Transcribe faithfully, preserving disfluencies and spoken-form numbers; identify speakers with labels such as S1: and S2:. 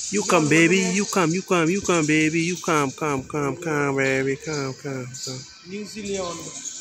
S1: You come, baby. You come. You come. You come, baby. You come. Come. Come. Come, baby. Come. Come. Come.
S2: New Zealand.